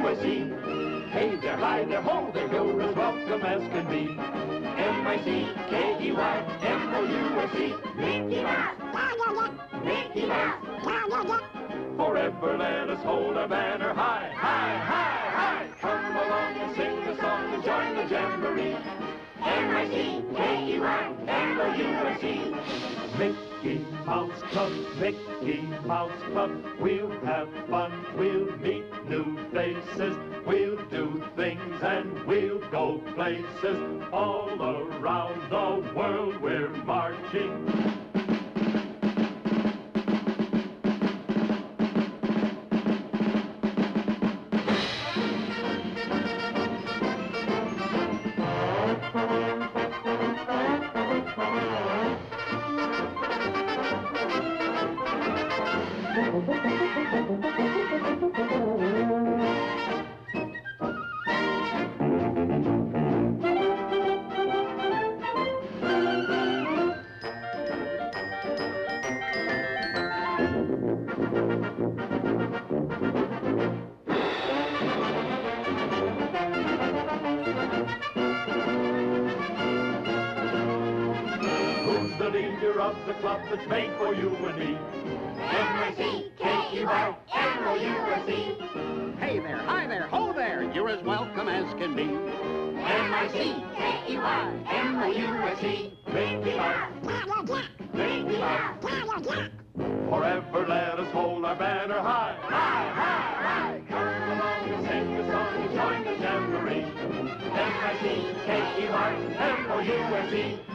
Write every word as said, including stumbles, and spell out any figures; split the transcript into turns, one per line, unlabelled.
S E. Hey there, hi there, ho there, you're as welcome as can be. M I C K E Y M O U S E.
Mickey Mouse, Mickey Mouse.
Forever let us hold our banner high, high, high, high. Come along and sing the song and join the jamboree.
M I C K E Y M O U S E.
Mickey Mouse Club, Mickey Mouse Club. We'll have fun, we'll meet new faces. We'll do things and we'll go places. All around the world we're marching. The leader of the club that's made for you and me.
M I C K E Y M O U S E.
Hey there, hi there, ho there, you're as welcome as can be.
M I C K E Y M O U S E.
Mickey Mouse,
Mickey Mouse.
forever let us hold our banner high, high, high, high. Come along and sing the song and join the jamboree. M I C K E Y M O U S E.